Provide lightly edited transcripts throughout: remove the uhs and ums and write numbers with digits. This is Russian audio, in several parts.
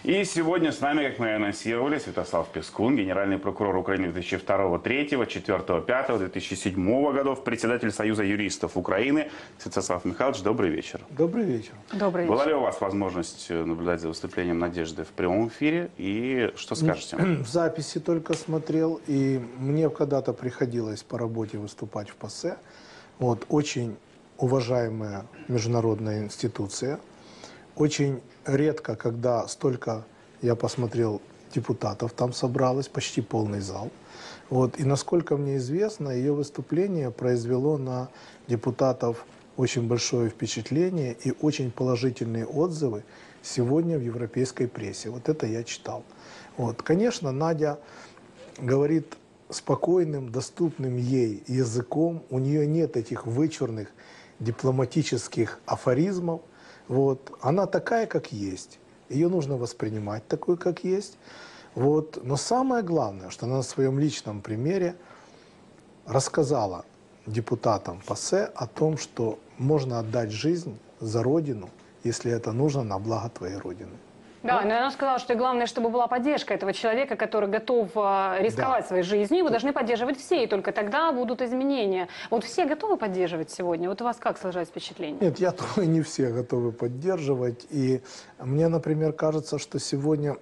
И сегодня с нами, как мы и анонсировали, Святослав Пискун, генеральный прокурор Украины 2002, 2003, 2004, 2005, 2007 годов, председатель Союза юристов Украины. Святослав Михайлович, добрый вечер. Добрый вечер. Добрый вечер. Была ли у вас возможность наблюдать за выступлением Надежды в прямом эфире? И что скажете? В записи только смотрел, и мне когда-то приходилось по работе выступать в ПАСЕ. Вот, очень уважаемая международная институция. Очень редко, когда столько, я посмотрел, депутатов там собралось, почти полный зал. Вот, и насколько мне известно, ее выступление произвело на депутатов очень большое впечатление и очень положительные отзывы сегодня в европейской прессе. Вот это я читал. Вот. Конечно, Надя говорит спокойным, доступным ей языком. У нее нет этих вычурных дипломатических афоризмов. Вот. Она такая, как есть. Ее нужно воспринимать такой, как есть. Вот. Но самое главное, что она на своем личном примере рассказала депутатам ПАСЕ о том, что можно отдать жизнь за Родину, если это нужно на благо твоей Родины. Да, но она сказала, что главное, чтобы была поддержка этого человека, который готов рисковать своей жизнью. Его должны поддерживать все, и только тогда будут изменения. Вот все готовы поддерживать сегодня? Вот у вас как сложилось впечатление? Нет, я думаю, не все готовы поддерживать. И мне, например, кажется, что сегодня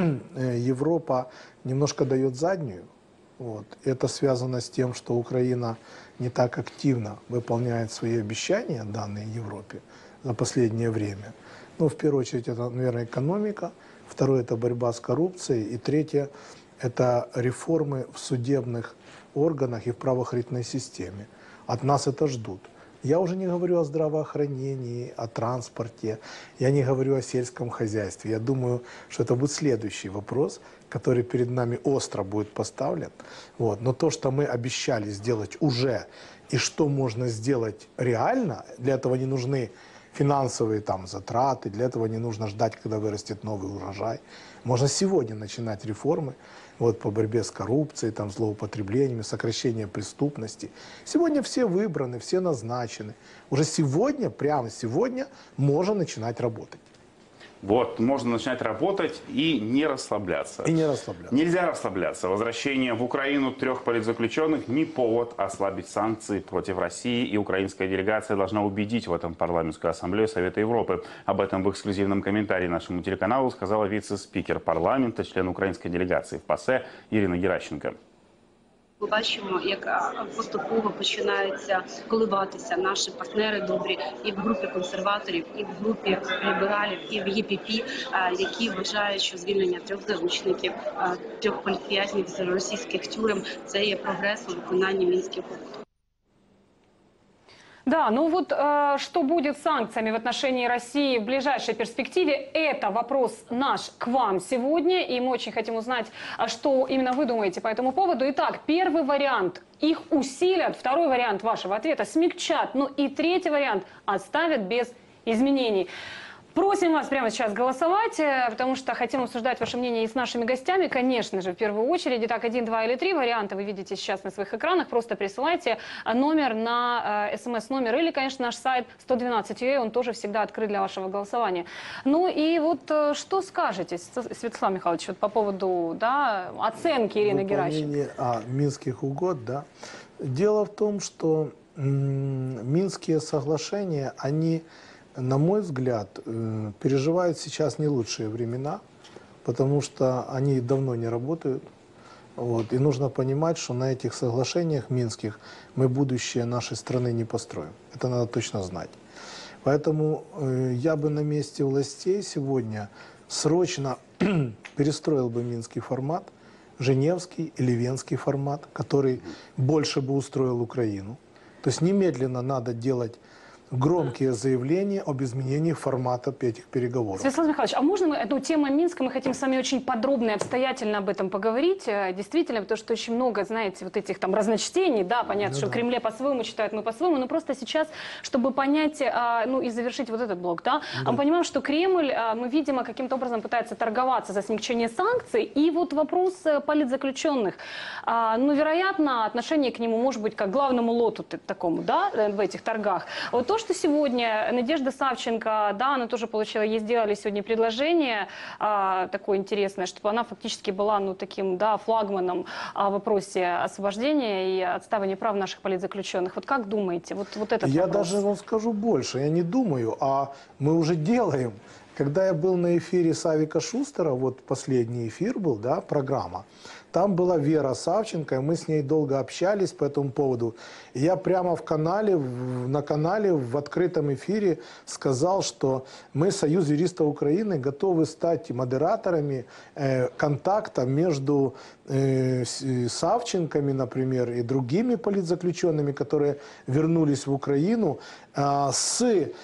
Европа немножко дает заднюю. Вот. Это связано с тем, что Украина не так активно выполняет свои обещания, данные Европе, за последнее время. Ну, в первую очередь, это, наверное, экономика. Второе – это борьба с коррупцией. И третье – это реформы в судебных органах и в правоохранительной системе. От нас это ждут. Я уже не говорю о здравоохранении, о транспорте, я не говорю о сельском хозяйстве. Я думаю, что это будет следующий вопрос, который перед нами остро будет поставлен. Вот. Но то, что мы обещали сделать уже, и что можно сделать реально, для этого не нужны финансовые там затраты, для этого не нужно ждать, когда вырастет новый урожай. Можно сегодня начинать реформы вот, по борьбе с коррупцией, там, злоупотреблениями, сокращение преступности. Сегодня все выбраны, все назначены. Уже сегодня, прямо сегодня, можно начинать работать. Вот, можно начинать работать и не расслабляться. И не расслабляться. Нельзя расслабляться. Возвращение в Украину 3 политзаключенных не повод ослабить санкции против России. И украинская делегация должна убедить в этом парламентскую ассамблею Совета Европы. Об этом в эксклюзивном комментарии нашему телеканалу сказала вице-спикер парламента, член украинской делегации в ПАСЕ Ірина Геращенко. Ми бачимо, як поступово починаються коливатися наші партнери добрі і в групі консерваторів, і в групі лібералів, і в ЄПП, які вважають, що звільнення 3 заручників, 3 політв'язнів з російських тюрем – це є прогрес у виконанні Мінських угод. Да, ну вот что будет с санкциями в отношении России в ближайшей перспективе, это вопрос наш к вам сегодня, и мы очень хотим узнать, что именно вы думаете по этому поводу. Итак, первый вариант – их усилят, второй вариант вашего ответа – смягчат, ну и третий вариант – оставят без изменений. Просим вас прямо сейчас голосовать, потому что хотим обсуждать ваше мнение и с нашими гостями, конечно же, в первую очередь. Итак, 1, 2 или 3 варианта вы видите сейчас на своих экранах. Просто присылайте номер на смс-номер или, конечно, наш сайт 112.ua, он тоже всегда открыт для вашего голосования. Ну и вот что скажете, Святослав Михайлович, вот по поводу оценки Ирины Геращенко? О Минских угод, да. Дело в том, что Минские соглашения, они, на мой взгляд, переживают сейчас не лучшие времена, потому что они давно не работают. Вот, и нужно понимать, что на этих соглашениях минских мы будущее нашей страны не построим. Это надо точно знать. Поэтому я бы на месте властей сегодня срочно перестроил бы минский формат, женевский или венский формат, который больше бы устроил Украину. То есть немедленно надо делать громкие заявления об изменении формата этих переговоров. Святослав Михайлович, а можно мы, тема Минска, мы хотим с вами очень подробно и обстоятельно об этом поговорить, действительно, потому что очень много, знаете, вот этих там разночтений, да, понятно, что в Кремле по-своему читают, мы по-своему, но просто сейчас, чтобы понять, ну и завершить вот этот блок, да, мы понимаем, что Кремль, мы, видимо, каким-то образом пытается торговаться за смягчение санкций, и вот вопрос политзаключенных, ну, вероятно, отношение к нему может быть как к главному лоту такому, да, в этих торгах. Вот то, что сегодня Надежда Савченко, да, она тоже получила, ей сделали сегодня предложение такое интересное, чтобы она фактически была, ну, таким, да, флагманом в вопросе освобождения и отставания прав наших политзаключенных. Вот как думаете, вот этот Я вопрос? даже вам скажу больше, я не думаю, а мы уже делаем. Когда я был на эфире Савика Шустера, вот последний эфир был, да, программа, там была Вера Савченко, и мы с ней долго общались по этому поводу. И я прямо на канале в открытом эфире сказал, что мы, Союз юристов Украины, готовы стать модераторами контакта между Савченками, например, и другими политзаключенными, которые вернулись в Украину, с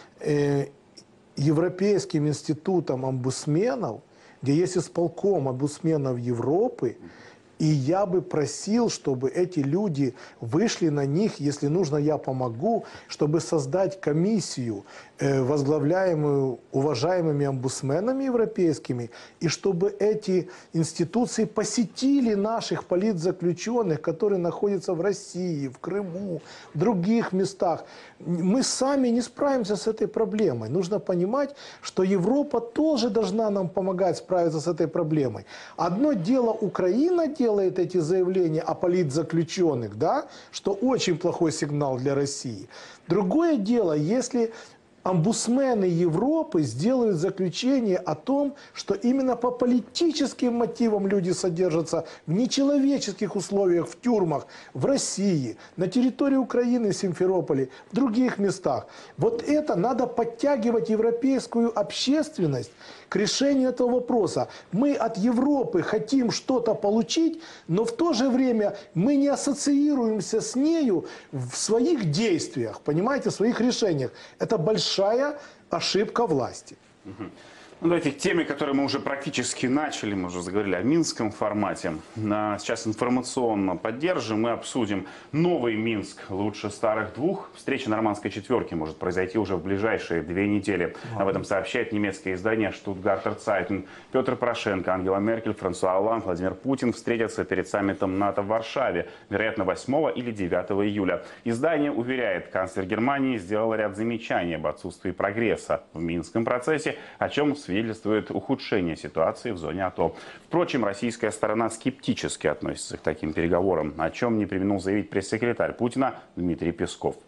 Европейским институтом омбудсменов, где есть исполком омбудсменов Европы, и я бы просил, чтобы эти люди вышли на них, если нужно, я помогу, чтобы создать комиссию, возглавляемую уважаемыми омбудсменами европейскими, и чтобы эти институции посетили наших политзаключенных, которые находятся в России, в Крыму, в других местах. Мы сами не справимся с этой проблемой. Нужно понимать, что Европа тоже должна нам помогать справиться с этой проблемой. Одно дело, Украина делает эти заявления о политзаключенных, да, что очень плохой сигнал для России. Другое дело, если омбудсмены Европы сделают заключение о том, что именно по политическим мотивам люди содержатся в нечеловеческих условиях в тюрьмах в России, на территории Украины, в Симферополе, в других местах. Вот это надо подтягивать европейскую общественность к решению этого вопроса. Мы от Европы хотим что-то получить, но в то же время мы не ассоциируемся с нею в своих действиях, понимаете, в своих решениях. Это большая ошибка власти. Ну, давайте к теме, которую мы уже практически начали, мы уже заговорили о минском формате. Сейчас информационно поддержим и обсудим новый Минск лучше старых двух. Встреча нормандской четверки может произойти уже в ближайшие 2 недели. Об этом сообщает немецкое издание «Штутгартер Цайтен». Петр Порошенко, Ангела Меркель, Франсуа Олланд, Владимир Путин встретятся перед саммитом НАТО в Варшаве, вероятно, 8 или 9 июля. Издание уверяет, канцлер Германии сделал ряд замечаний об отсутствии прогресса в минском процессе, о чем свидетельствует ухудшение ситуации в зоне АТО. Впрочем, российская сторона скептически относится к таким переговорам, о чем не преминул заявить пресс-секретарь Путина Дмитрий Песков.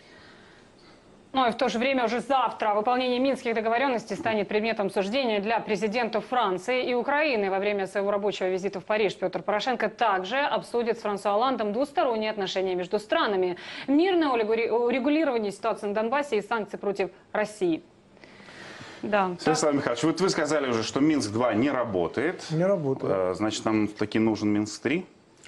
Ну и в то же время уже завтра выполнение минских договоренностей станет предметом обсуждения для президентов Франции и Украины. Во время своего рабочего визита в Париж Петр Порошенко также обсудит с Франсуа Олландом двусторонние отношения между странами, мирное урегулирование ситуации на Донбассе и санкции против России. Да. Станислав Михайлович, вот вы сказали уже, что Минск-2 не работает. Не работает. Значит, нам таки нужен Минск-3?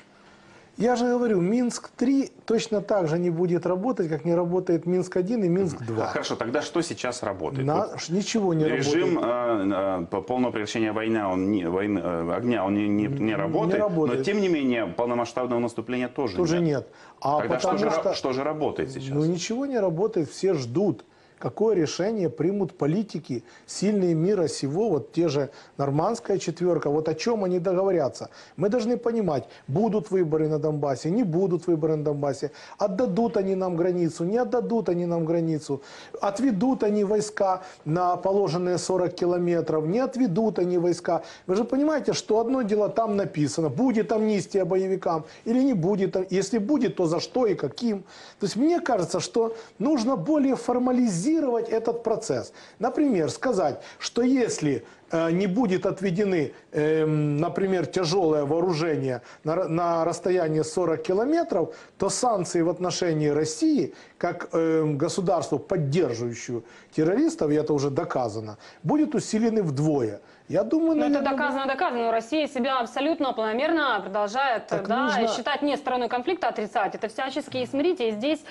Я же говорю, Минск-3 точно так же не будет работать, как не работает Минск-1 и Минск-2. Хорошо, тогда что сейчас работает? Ничего не Режим работает. полного прекращения огня он не работает, Не работает. но тем не менее полномасштабного наступления тоже Нет. А тогда что же работает сейчас? Ну ничего не работает, все ждут. Какое решение примут политики, сильные мира сего, вот те же нормандская четверка, вот о чем они договорятся. Мы должны понимать, будут выборы на Донбассе, не будут выборы на Донбассе, отдадут они нам границу, не отдадут они нам границу, отведут они войска на положенные 40 километров, не отведут они войска. Вы же понимаете, что одно дело там написано, будет амнистия боевикам или не будет, если будет, то за что и каким. То есть мне кажется, что нужно более формализировать этот процесс. Например, сказать, что если не будет отведены, например, тяжелое вооружение на расстоянии 40 километров, то санкции в отношении России, как государству, поддерживающую террористов, и это уже доказано, будут усилены вдвое. Я думаю, но наверное, это доказано. Но Россия себя абсолютно планомерно продолжает считать не стороной конфликта, отрицать. Это всячески. И смотрите, здесь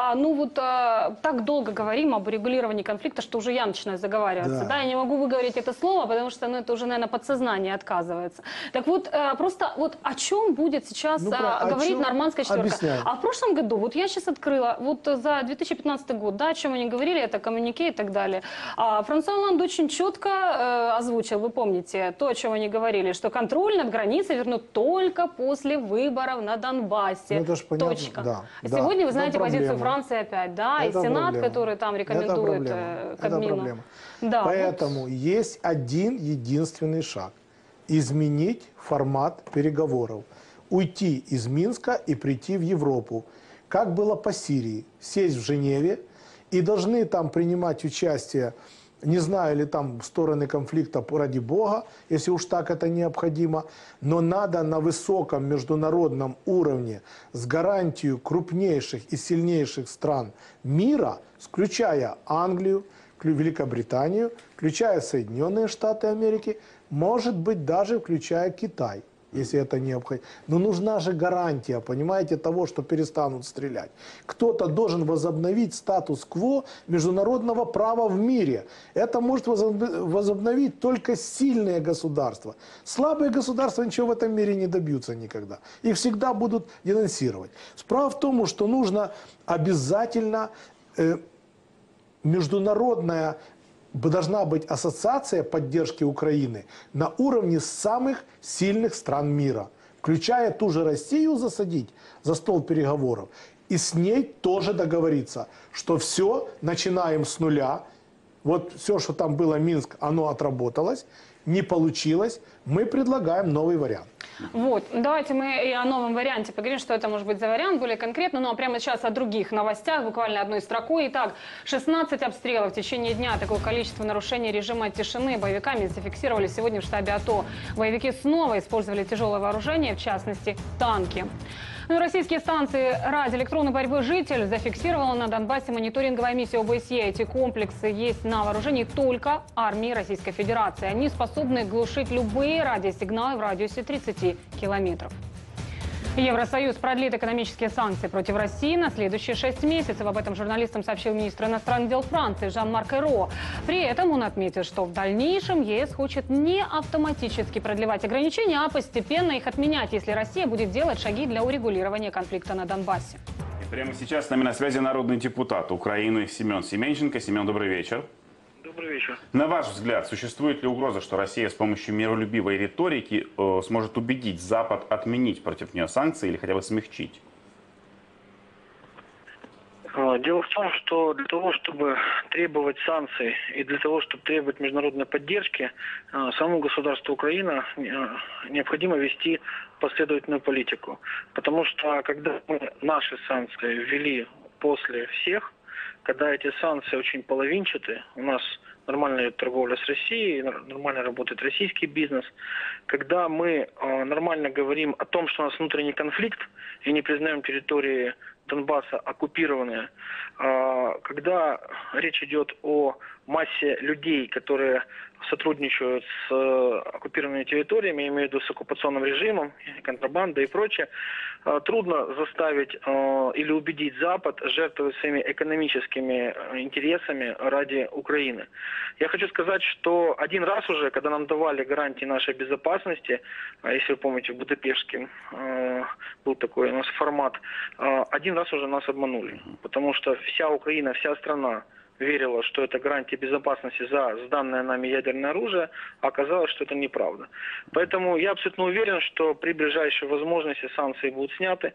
так долго говорим об урегулировании конфликта, что уже я начинаю заговариваться. Да, я не могу выговорить это слово, потому что это уже, наверное, подсознание отказывается. Так вот, просто вот о чем будет сейчас говорить нормандская четверка? Объясняю. А в прошлом году, вот я сейчас открыла, вот за 2015 год, да, о чем они говорили, это коммюнике и так далее. Франсуа Олланд очень четко озвучил. Вы помните то, о чем они говорили, что контроль над границей вернут только после выборов на Донбассе. Ну, это ж понятно, Точка. да, А да. сегодня вы Это знаете позицию проблема. Франции опять, да, и Это Сенат, проблема. который там Это рекомендует проблема. Кабмину. Это проблема. Да, Поэтому есть один единственный шаг. Изменить формат переговоров. Уйти из Минска и прийти в Европу. Как было по Сирии. Сесть в Женеве и должны там принимать участие, не знаю ли там стороны конфликта, ради бога, если уж так это необходимо, но надо на высоком международном уровне с гарантией крупнейших и сильнейших стран мира, включая Англию, Великобританию, включая Соединенные Штаты Америки, может быть даже включая Китай, если это необходимо. Но нужна же гарантия, понимаете, того, что перестанут стрелять. Кто-то должен возобновить статус-кво международного права в мире. Это может возобновить только сильные государства. Слабые государства ничего в этом мире не добьются никогда. Их всегда будут денонсировать. Справа в том, что нужно обязательно международная должна быть ассоциация поддержки Украины на уровне самых сильных стран мира, включая ту же Россию засадить за стол переговоров и с ней тоже договориться, что все, начинаем с нуля, вот все, что там было Минск, оно отработалось, не получилось, мы предлагаем новый вариант. Вот, давайте мы и о новом варианте поговорим, что это может быть за вариант, более конкретно. Ну а прямо сейчас о других новостях, буквально одной строкой. Итак, 16 обстрелов в течение дня. Такое количество нарушений режима тишины боевиками зафиксировали сегодня в штабе АТО. Боевики снова использовали тяжелое вооружение, в частности, танки. Ну и российские станции радиоэлектронной борьбы «Житель» зафиксировала на Донбассе мониторинговая миссия ОБСЕ. Эти комплексы есть на вооружении только армии Российской Федерации. Они способны глушить любые радиосигналы в радиусе 30 километров. Евросоюз продлит экономические санкции против России на следующие 6 месяцев. Об этом журналистам сообщил министр иностранных дел Франции Жан-Марк Айро. При этом он отметил, что в дальнейшем ЕС хочет не автоматически продлевать ограничения, а постепенно их отменять, если Россия будет делать шаги для урегулирования конфликта на Донбассе. И прямо сейчас с нами на связи народный депутат Украины Семен Семенченко. Семен, добрый вечер. Добрый вечер. На ваш взгляд, существует ли угроза, что Россия с помощью миролюбивой риторики сможет убедить Запад отменить против нее санкции или хотя бы смягчить? Дело в том, что для того, чтобы требовать санкций и для того, чтобы требовать международной поддержки, самому государству Украина необходимо вести последовательную политику. Потому что когда мы наши санкции ввели после всех, когда эти санкции очень половинчаты, у нас нормальная торговля с Россией, нормально работает российский бизнес, когда мы нормально говорим о том, что у нас внутренний конфликт и не признаем территории Донбасса оккупированные, когда речь идет о массе людей, которые сотрудничают с оккупированными территориями, имею в виду с оккупационным режимом, контрабандой и прочее, трудно заставить или убедить Запад жертвовать своими экономическими интересами ради Украины. Я хочу сказать, что один раз уже, когда нам давали гарантии нашей безопасности, если вы помните, в Будапештском был такой у нас формат, один раз уже нас обманули, потому что вся Украина, вся страна верила, что это гарантия безопасности за сданное нами ядерное оружие, а оказалось, что это неправда. Поэтому я абсолютно уверен, что при ближайшей возможности санкции будут сняты.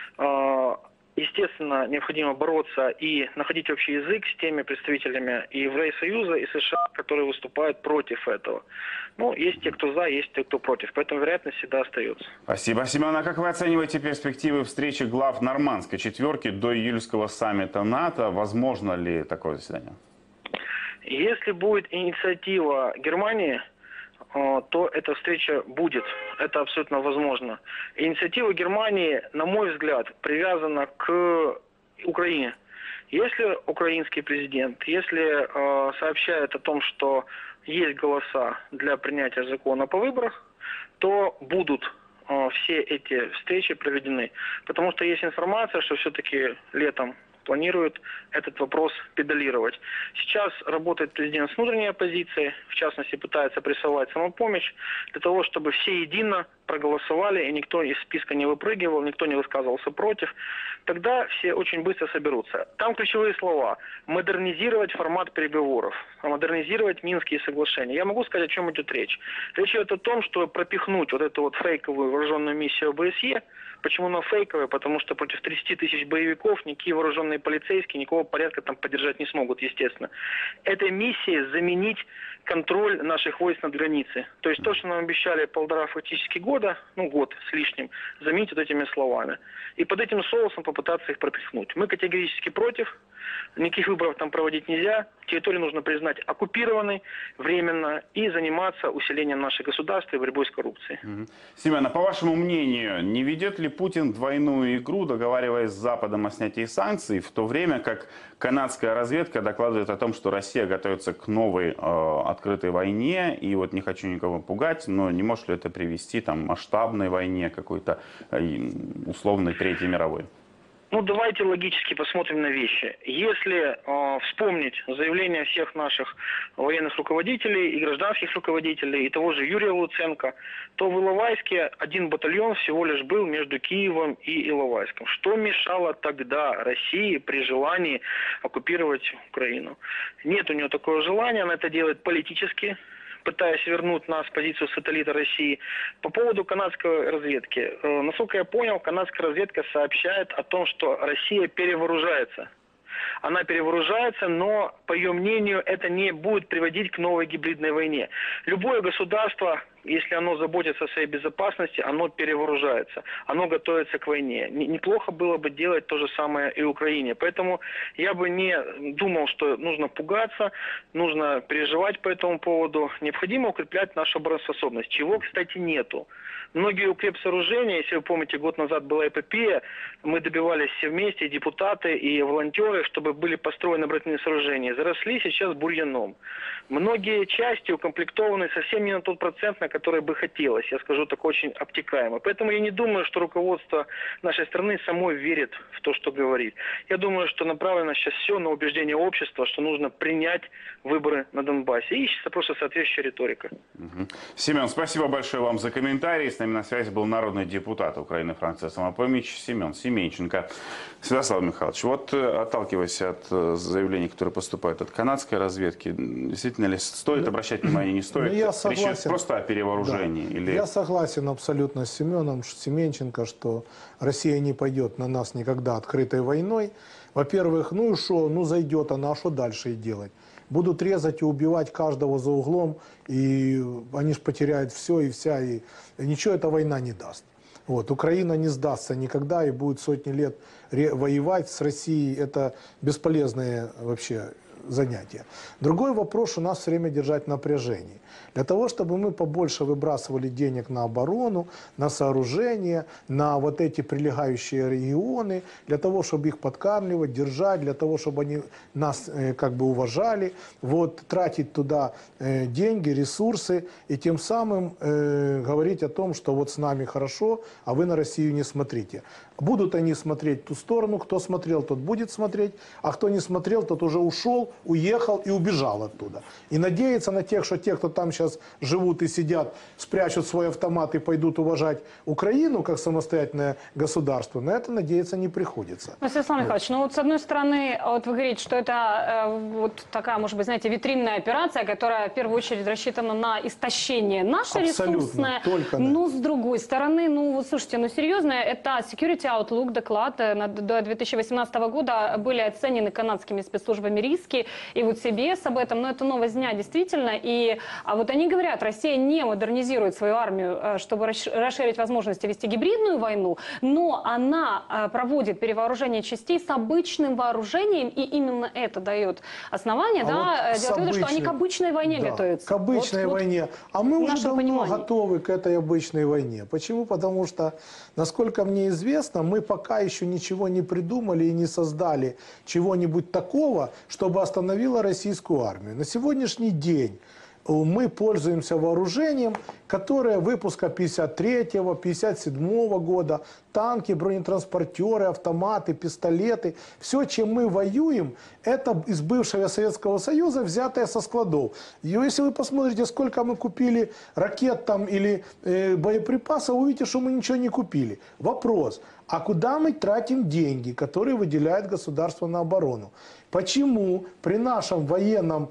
Естественно, необходимо бороться и находить общий язык с теми представителями и Евросоюза, и США, которые выступают против этого. Ну, есть те, кто за, есть те, кто против. Поэтому вероятность всегда остается. Спасибо. Семен, а как вы оцениваете перспективы встречи глав нормандской четверки до июльского саммита НАТО? Возможно ли такое заседание? Если будет инициатива Германии, то эта встреча будет. Это абсолютно возможно. Инициатива Германии, на мой взгляд, привязана к Украине. Если украинский президент, если сообщает о том, что есть голоса для принятия закона по выборах, то будут все эти встречи проведены. Потому что есть информация, что все-таки летом планирует этот вопрос педалировать. Сейчас работает президент с внутренней оппозицией, в частности пытается прессовать самопомощь, для того, чтобы все едино проголосовали, и никто из списка не выпрыгивал, никто не высказывался против, тогда все очень быстро соберутся. Там ключевые слова: модернизировать формат переговоров, модернизировать Минские соглашения. Я могу сказать, о чем идет речь. Речь идет о том, что пропихнуть вот эту вот фейковую вооруженную миссию ОБСЕ. Почему она фейковая? Потому что против 30 тысяч боевиков никакие вооруженные полицейские никакого порядка там поддержать не смогут, естественно. Этой миссией заменить контроль наших войск над границей. То есть то, что нам обещали 1,5 фактически года, ну год с лишним, заменить вот этими словами. И под этим соусом попытаться их пропихнуть. Мы категорически против. Никаких выборов там проводить нельзя. Территорию нужно признать оккупированной временно и заниматься усилением нашей государства и борьбой с коррупцией. Семен, а по вашему мнению, не ведет ли Путин двойную игру, договариваясь с Западом о снятии санкций, в то время как канадская разведка докладывает о том, что Россия готовится к новой открытой войне, и вот не хочу никого пугать, но не может ли это привести там, к масштабной войне, какой-то условной Третьей мировой? Ну, давайте логически посмотрим на вещи. Если вспомнить заявления всех наших военных руководителей и гражданских руководителей, и того же Юрия Луценко, то в Иловайске один батальон всего лишь был между Киевом и Иловайском. Что мешало тогда России при желании оккупировать Украину? Нет у нее такого желания, она это делает политически, пытаясь вернуть нас в позицию сателлита России. По поводу канадской разведки. Насколько я понял, канадская разведка сообщает о том, что Россия перевооружается. Она перевооружается, но, по ее мнению, это не будет приводить к новой гибридной войне. Любое государство, если оно заботится о своей безопасности, оно перевооружается, оно готовится к войне. Неплохо было бы делать то же самое и Украине. Поэтому я бы не думал, что нужно пугаться, нужно переживать по этому поводу. Необходимо укреплять нашу обороноспособность, чего, кстати, нету. Многие укрепсооружения, если вы помните, год назад была эпопея, мы добивались все вместе, и депутаты, и волонтеры, чтобы были построены оборонительные сооружения, заросли сейчас бурьяном. Многие части укомплектованы совсем не на тот процент, на который бы хотелось, я скажу так очень обтекаемо. Поэтому я не думаю, что руководство нашей страны самой верит в то, что говорит. Я думаю, что направлено сейчас все на убеждение общества, что нужно принять выборы на Донбассе. И ищется просто соответствующая риторика. Семен, спасибо большое вам за комментарий. С нами на связи был народный депутат Украины фракция «Самопомощь» Семен Семенченко. Святослав Михайлович, вот отталкиваясь от заявлений, которые поступают от канадской разведки, действительно ли стоит обращать внимание, не стоит? Я Речь согласен. просто о перевооружении? Да. Или... Я согласен абсолютно с Семеном Семенченко, что Россия не пойдет на нас никогда открытой войной. Во-первых, ну и что, ну зайдет она, а что дальше и делать? Будут резать и убивать каждого за углом, и они же потеряют все и вся, и ничего эта война не даст. Вот. Украина не сдастся никогда и будет сотни лет воевать с Россией. Это бесполезное вообще занятие. Другой вопрос, что нас все время держать в напряжении. Для того, чтобы мы побольше выбрасывали денег на оборону, на сооружения, на вот эти прилегающие регионы, для того, чтобы их подкармливать, держать, для того, чтобы они нас как бы уважали, вот, тратить туда деньги, ресурсы и тем самым говорить о том, что вот с нами хорошо, а вы на Россию не смотрите. Будут они смотреть в ту сторону, кто смотрел, тот будет смотреть, а кто не смотрел, тот уже ушел, уехал и убежал оттуда. И надеяться на тех, что те, кто там сейчас живут и сидят, спрячут свой автомат и пойдут уважать Украину как самостоятельное государство, на это надеяться не приходится. Святослав Михайлович, ну вот с одной стороны, вот вы говорите, что это вот такая, может быть, знаете, витринная операция, которая в первую очередь рассчитана на истощение наше ресурсное. Только но с другой стороны, ну вот слушайте, ну серьезно, это Security Outlook доклад до 2018 года были оценены канадскими спецслужбами риски, и вот CBS об этом, но это новость дня действительно, и вот они говорят, Россия не модернизирует свою армию, чтобы расширить возможности вести гибридную войну, но она проводит перевооружение частей с обычным вооружением, и именно это дает основание, делать вывод, что они к обычной войне готовятся. К обычной войне. А мы уже давно понимании. готовы к этой обычной войне. Почему? Потому что, насколько мне известно, мы пока еще ничего не придумали и не создали чего-нибудь такого, чтобы остановило российскую армию. На сегодняшний день мы пользуемся вооружением, которое выпуска 53-го, 57-го года, танки, бронетранспортеры, автоматы, пистолеты. Все, чем мы воюем, это из бывшего Советского Союза, взятое со складов. И если вы посмотрите, сколько мы купили ракет там или боеприпасов, вы увидите, что мы ничего не купили. Вопрос, а куда мы тратим деньги, которые выделяет государство на оборону? Почему при нашем военном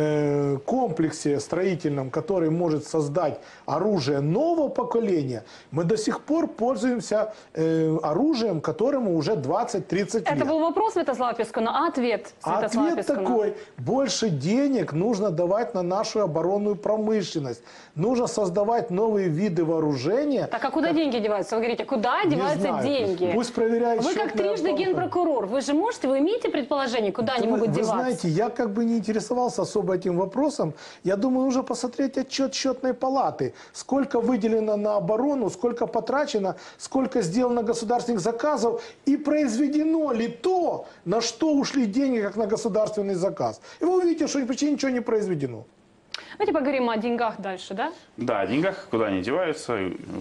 комплексе строительном, который может создать оружие нового поколения, мы до сих пор пользуемся оружием, которому уже 20-30 лет? Это был вопрос Святослава Пискуна, а ответ Святослава Ответ Пискуна? такой: больше денег нужно давать на нашу оборонную промышленность. Нужно создавать новые виды вооружения. Так а куда деньги деваются? Вы говорите, куда Не деваются знаю. деньги? Пусть проверяют. Вы как счетная трижды палата. генпрокурор, вы же можете, вы имеете предположение, куда они могут Вы деваться? знаете, я как бы не интересовался особо этим вопросом. Я думаю, нужно посмотреть отчет счетной палаты. Сколько выделено на оборону, сколько потрачено, сколько сделано государственных заказов и произведено ли то, на что ушли деньги, как на государственный заказ. И вы увидите, что почти ничего не произведено. Давайте поговорим о деньгах дальше, да? Да, о деньгах, куда они деваются,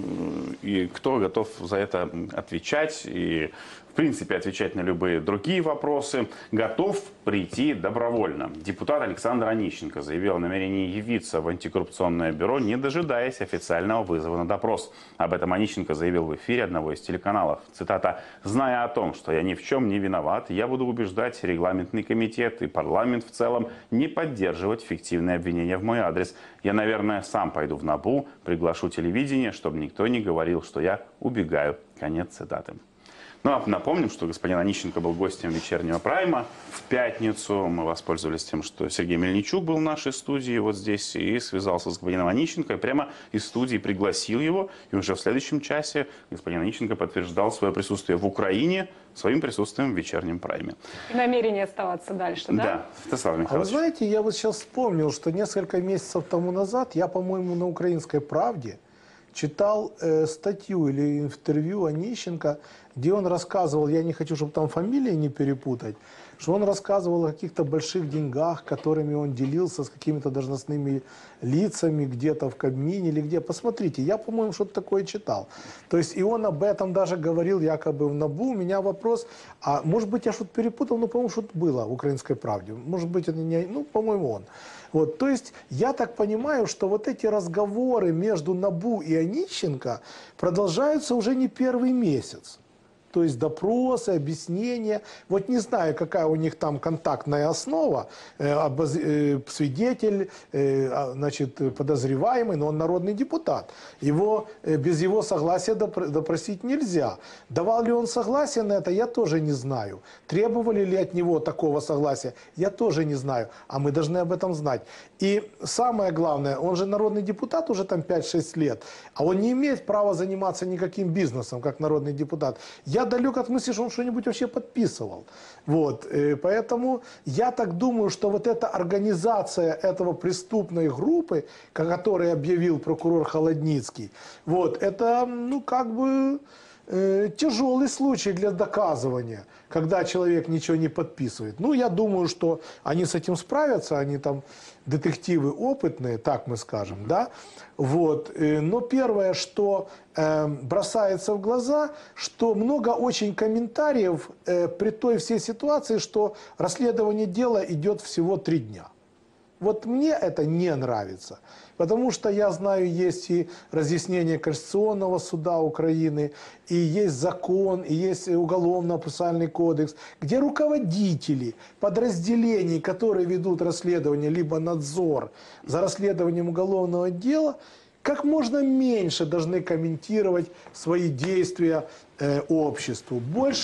и кто готов за это отвечать, и в принципе отвечать на любые другие вопросы, готов прийти добровольно. Депутат Александр Онищенко заявил о намерении явиться в антикоррупционное бюро, не дожидаясь официального вызова на допрос. Об этом Онищенко заявил в эфире одного из телеканалов. Цитата: «Зная о том, что я ни в чем не виноват, я буду убеждать регламентный комитет и парламент в целом не поддерживать фиктивные обвинения в мой адрес. Я, наверное, сам пойду в НАБУ, приглашу телевидение, чтобы никто не говорил, что я убегаю». Конец цитаты. Ну, а напомним, что господин Онищенко был гостем вечернего прайма в пятницу. Мы воспользовались тем, что Сергей Мельничук был в нашей студии вот здесь и связался с господином Онищенко. И прямо из студии пригласил его. И уже в следующем часе господин Онищенко подтверждал свое присутствие в Украине своим присутствием в вечернем прайме. И намерение оставаться дальше, да? Да, Святослав А вы Михайлович. знаете, я вот сейчас вспомнил, что несколько месяцев тому назад я, по-моему, на «Украинской правде» читал статью или интервью Онищенко, где он рассказывал, я не хочу, чтобы там фамилии не перепутать, что он рассказывал о каких-то больших деньгах, которыми он делился с какими-то должностными лицами где-то в Кабмине или где. Посмотрите, я, по-моему, что-то такое читал. То есть и он об этом даже говорил якобы в НАБУ. У меня вопрос, а может быть я что-то перепутал, но, по-моему, что-то было в «Украинской правде». Может быть, это не, ну, по-моему, он. Вот, то есть я так понимаю, что вот эти разговоры между НАБУ и Онищенко продолжаются уже не первый месяц. То есть допросы, объяснения. Вот не знаю, какая у них там контактная основа. Свидетель, значит, подозреваемый, но он народный депутат. Его, без его согласия допросить нельзя. Давал ли он согласие на это, я тоже не знаю. Требовали ли от него такого согласия, я тоже не знаю. А мы должны об этом знать. И самое главное, он же народный депутат уже там 5-6 лет, а он не имеет права заниматься никаким бизнесом, как народный депутат. Я далек от мысли, что он что-нибудь вообще подписывал. Вот. Поэтому я так думаю, что вот эта организация этого преступной группы, которую объявил прокурор Холодницкий, вот, это, ну, как бы тяжелый случай для доказывания, когда человек ничего не подписывает. Ну, я думаю, что они с этим справятся, они там детективы опытные, так мы скажем, да. Вот. Но первое, что бросается в глаза, что много очень комментариев при той всей ситуации, что расследование дела идет всего 3 дня. Вот мне это не нравится, потому что я знаю, есть и разъяснение Конституционного суда Украины, и есть закон, и есть уголовно-процессуальный кодекс, где руководители подразделений, которые ведут расследование, либо надзор за расследованием уголовного дела, как можно меньше должны комментировать свои действия обществу.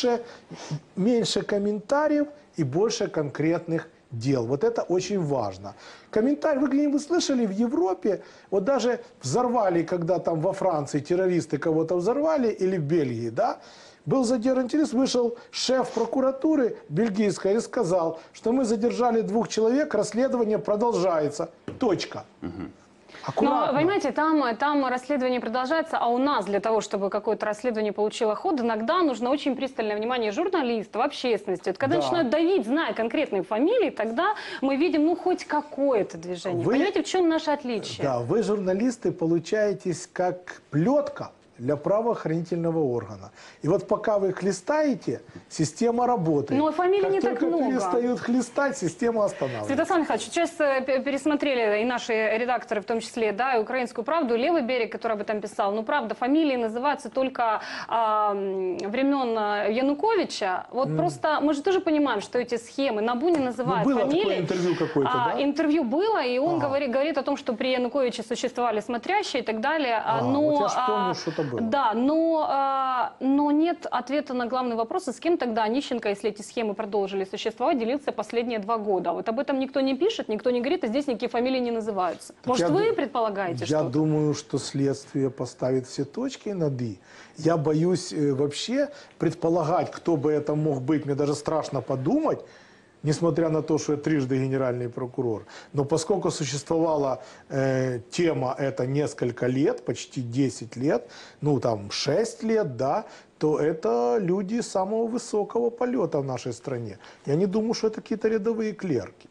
Меньше комментариев и больше конкретных дел. Вот это очень важно. Комментарий, вы слышали, в Европе, вот даже взорвали, когда там во Франции террористы кого-то взорвали, или в Бельгии, да, был задержан террорист, вышел шеф прокуратуры бельгийской и сказал, что мы задержали 2 человек, расследование продолжается. Точка. Аккуратно. Но, понимаете, там расследование продолжается, а у нас для того, чтобы какое-то расследование получило ход, иногда нужно очень пристальное внимание журналистов, общественности. Вот когда Да. начинают давить, зная конкретные фамилии, тогда мы видим, ну, хоть какое-то движение. Вы- Понимаете, в чем наше отличие? Да, вы, журналисты, получаетесь как плетка для правоохранительного органа. И вот пока вы хлестаете, система работает. Но фамилий как не так только много. перестают хлестать, система останавливается. Святослав Михайлович, сейчас пересмотрели и наши редакторы, в том числе, да, и «Украинскую правду», и «Левый берег», который об этом писал. Ну, правда, фамилии называются только времен Януковича. Вот просто мы же тоже понимаем, что эти схемы, НАБУ не называют было фамилии. такое интервью какое-то, да? Интервью было, и он Ага. говорит о том, что при Януковиче существовали смотрящие и так далее. Но, вот я ж помню, что-то было. Да, но нет ответа на главный вопрос, и с кем тогда Онищенко, если эти схемы продолжили существовать, делился последние 2 года. Вот об этом никто не пишет, никто не говорит, и здесь никакие фамилии не называются. Может, я вы ду- предполагаете Я что-то? думаю, что следствие поставит все точки над «и». Я боюсь вообще предполагать, кто бы это мог быть. Мне даже страшно подумать, несмотря на то, что я трижды генеральный прокурор. Но поскольку существовала тема эта несколько лет, почти 10 лет, ну там 6 лет, да, то это люди самого высокого полета в нашей стране. Я не думаю, что это какие-то рядовые клерки.